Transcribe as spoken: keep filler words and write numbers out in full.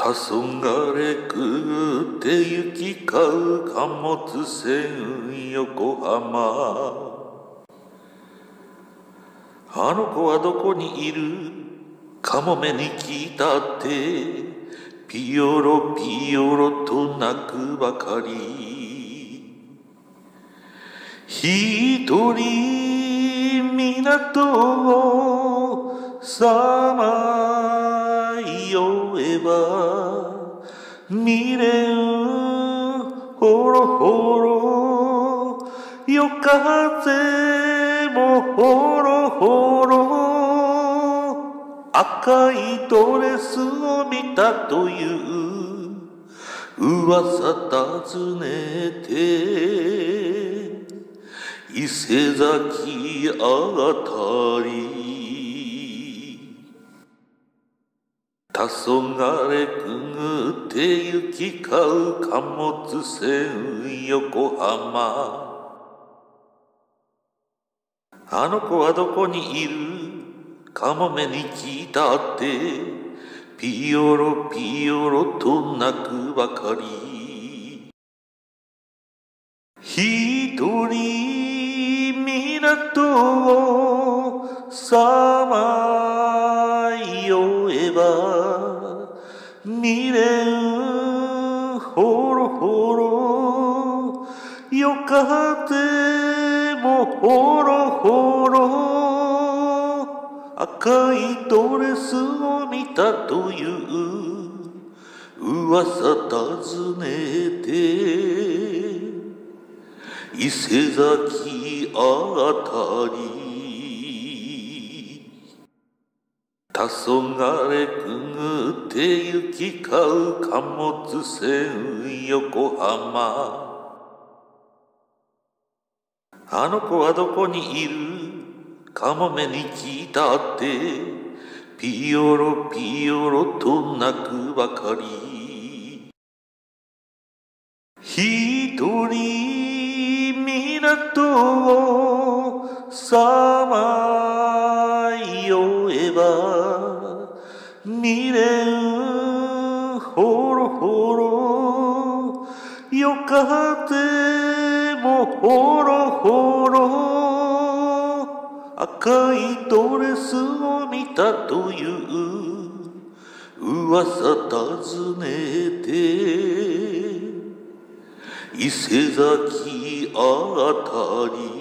黄昏くって行き交う貨物船横浜。あの子はどこにいる？かもめに聞いたって、ピヨロピヨロと泣くばかり。一人港をさまよえば未練ほろほろ、夜風もほろほろ、赤いドレスを見たという噂尋ねて、伊勢崎あたり。黄昏くぐって行き交う貨物船横浜。あの子はどこにいる？かもめに聞いたって、ピヨロピヨロと泣くばかり。一人港をさまよえば未練ほろほろ、夜風もほろほろ、赤いドレスを見たという噂尋ねて、伊勢崎あたり。黄昏くぐって行き交う貨物船横浜。あの子はどこにいる？かもめに聞いたって、ピヨロピヨロと泣くばかり。一人港をさまよえば未練ほろほろ、夜風もほろほろ、赤いドレスを見たという噂尋ねて、伊勢崎あたり。